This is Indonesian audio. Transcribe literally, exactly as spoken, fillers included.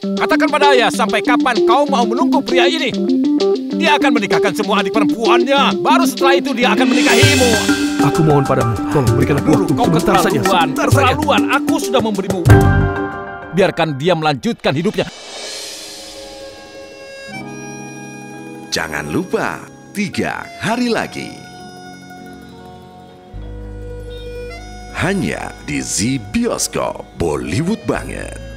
Katakan pada ayah sampai kapan kau mau menunggu pria ini. Dia akan menikahkan semua adik perempuannya. Baru setelah itu dia akan menikahimu. Aku mohon padamu, tolong berikan aku waktu Kau sebentar saja. keterlaluan, Sebentar saja. keterlaluan. Aku sudah memberimu. Biarkan dia melanjutkan hidupnya. Jangan lupa, tiga hari lagi. Hanya di Z Bioskop Bollywood banget.